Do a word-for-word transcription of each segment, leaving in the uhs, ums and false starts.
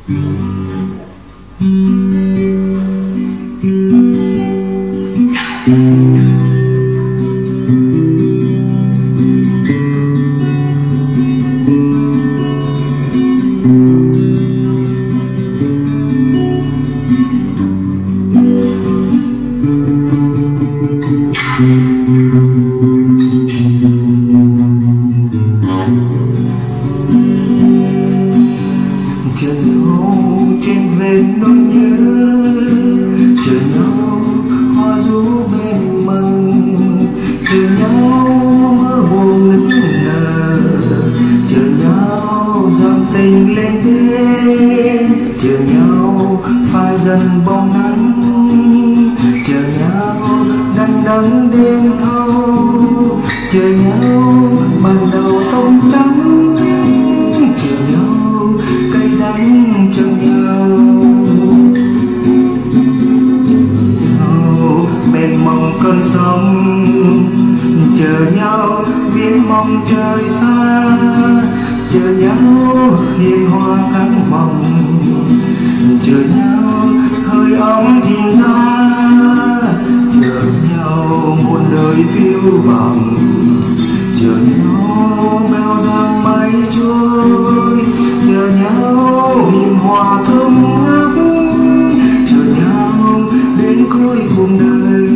bóng nắng chờ nhau đắng đắng đêm thâu, chờ nhau ban đầu tông trắng, chờ nhau cay đắng cho nhau, chờ nhau bên mong cơn sóng, chờ nhau biết mong trời xa, chờ nhau hiền hoa cánh mộng, chờ nhau hơi ấm thiên gia, chờ nhau muôn đời phiêu bằng, chờ nhau bèo dáng mây trôi, chờ nhau hiền hòa thơm ngát, chờ nhau đến cuối cuộc đời.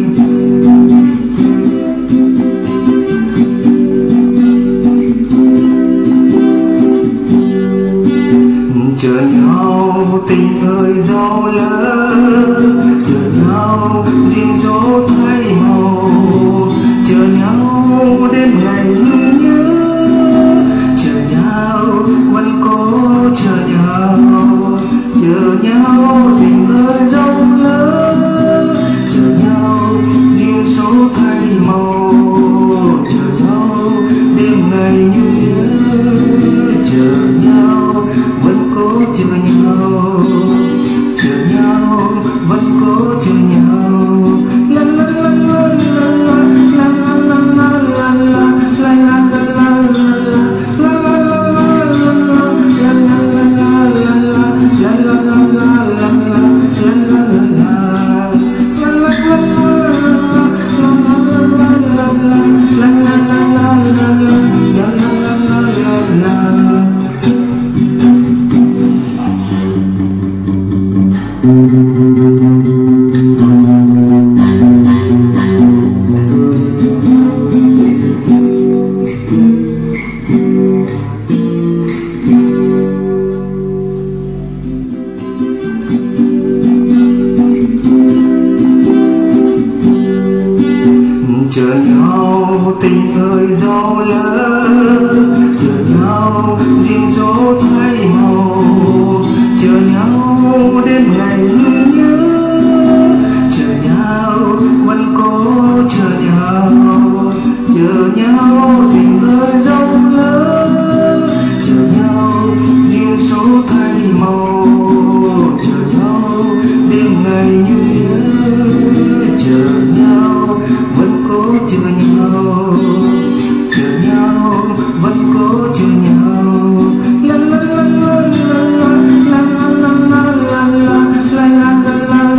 Chờ nhau tình ơi giàu lớn, chờ nhau duyên dỗ thay màu, chờ nhau đêm ngày luôn nhớ, chờ nhau vẫn cố chờ nhau, chờ nhau tình ơi giàu lớn, chờ nhau duyên số thay màu, chờ nhau đêm ngày nhung nhớ, chờ nhau vẫn cố chờ nhau, chờ nhau vẫn cố chờ nhau. La la la la la la la la la la la la chờ nhau tình ơi giàu lớn, chờ nhau duyên dỗ thay màu, chờ nhau đêm ngày luôn nhớ, chờ nhau vẫn cố chờ nhau, chờ nhau tình ơi giàu lớn, chờ nhau duyên số thay màu, chờ nhau đêm ngày nhung nhớ, chờ nhau vẫn cố chờ nhau, chờ nhau vẫn cố chờ nhau. La la la la la la la la la la la la